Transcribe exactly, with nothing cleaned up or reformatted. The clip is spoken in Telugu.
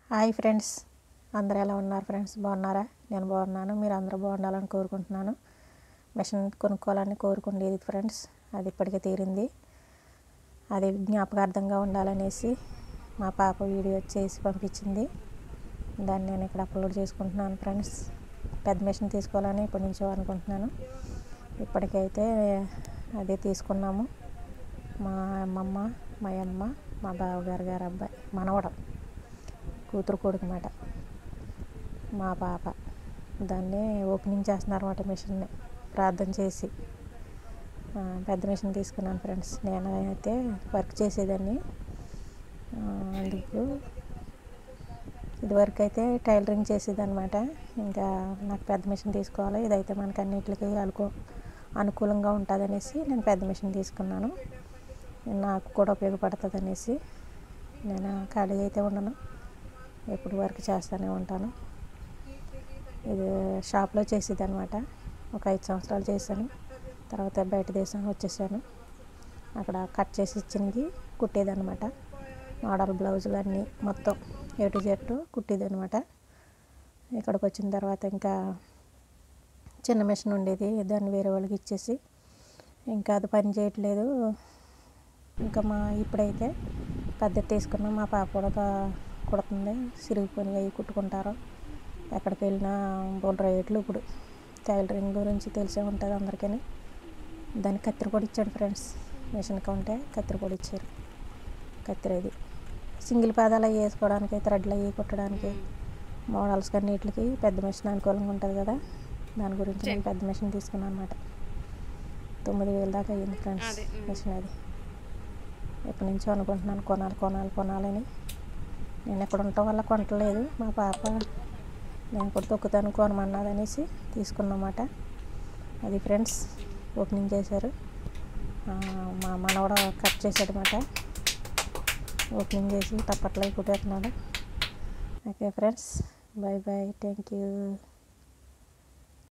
హాయ్ ఫ్రెండ్స్, అందరూ ఎలా ఉన్నారు ఫ్రెండ్స్? బాగున్నారా? నేను బాగున్నాను. మీరు అందరూ బాగుండాలని కోరుకుంటున్నాను. మిషన్ కొనుక్కోవాలని కోరుకుండేది ఫ్రెండ్స్, అది ఇప్పటికే తీరింది. అది జ్ఞాపకార్థంగా ఉండాలనేసి మా పాప వీడియో చేసి పంపించింది. దాన్ని నేను ఇక్కడ అప్లోడ్ చేసుకుంటున్నాను ఫ్రెండ్స్. పెద్ద మిషన్ తీసుకోవాలని ఇప్పటి నుంచో అనుకుంటున్నాను. ఇప్పటికైతే అదే తీసుకున్నాము. మా అమ్మమ్మ, మా అమ్మ, మా బావగారు గారు అబ్బాయి, మనవడం, కూతురు కొడుకు అన్నమాట, మా పాప. దాన్ని ఓపెనింగ్ చేస్తున్నారు అన్నమాట మిషన్ని ప్రార్థన చేసి. పెద్ద మిషన్ తీసుకున్నాను ఫ్రెండ్స్. నేను అయితే వర్క్ చేసేదాన్ని, అందుకు ఇదివరకు అయితే టైలరింగ్ చేసేది అనమాట. ఇంకా నాకు పెద్ద మిషన్ తీసుకోవాలి, ఇదైతే మనకు అన్నిటికీ అనుకూ అనుకూలంగా ఉంటుంది అనేసి నేను పెద్ద మిషన్ తీసుకున్నాను. నాకు కూడా ఉపయోగపడుతుంది అనేసి నేను ఖాళీ అయితే ఉండను, ఎప్పుడు వర్క్ చేస్తూనే ఉంటాను. ఇది షాప్లో చేసేది అనమాట. ఒక ఐదు సంవత్సరాలు చేశాను. తర్వాత బయట దేశం వచ్చేసాను. అక్కడ కట్ చేసి ఇచ్చినవి కుట్టేది అనమాట. మోడల్ బ్లౌజులు అన్నీ మొత్తం ఏ టు జెడ్ కుట్టేది అనమాట. ఇక్కడికి వచ్చిన తర్వాత ఇంకా చిన్న మిషన్ ఉండేది, దాన్ని వేరే వాళ్ళకి ఇచ్చేసి ఇంకా అది పని చేయట్లేదు. ఇంకా మా ఇప్పుడైతే పెద్దది తీసుకున్నాం. మా పాప కూడా కుడుతుంది, సిరిగిపోయి అవి కుట్టుకుంటారు. ఎక్కడికి వెళ్ళినా బోల్ రేట్లు. ఇప్పుడు టైలరింగ్ గురించి తెలిసే ఉంటుంది అందరికీ. దానికి కత్తిరి కూడా ఇచ్చాడు ఫ్రెండ్స్. మిషన్కి ఉంటే కత్తిరి కూడా ఇచ్చారు. కత్తిరి ఇది సింగిల్ పాదాలు అవి వేసుకోవడానికి, థ్రెడ్లు అవి కుట్టడానికి, మోడల్స్ అన్నిటికి పెద్ద మిషన్ అనుకూలంగా ఉంటుంది కదా. దాని గురించి నేను పెద్ద మిషన్ తీసుకున్నాను అనమాట. తొమ్మిది వేలు దాకా అయ్యింది ఫ్రెండ్స్ మిషన్. అది ఎప్పటి నుంచో అనుకుంటున్నాను కొనాలి కొనాలి కొనాలని. నేను ఎక్కడ ఉండటం వల్ల కొనట్లేదు. మా పాప నేను కూడా తొక్కుతాను కొనమన్నది అనేసి తీసుకున్నమాట. అది ఫ్రెండ్స్ ఓపెనింగ్ చేశారు. మా మనవడ కట్ చేశాడు అన్నమాట. ఓపెనింగ్ చేసి తప్పట్లో కుట్టేస్తున్నాడు. Okay friends, bye bye, thank you.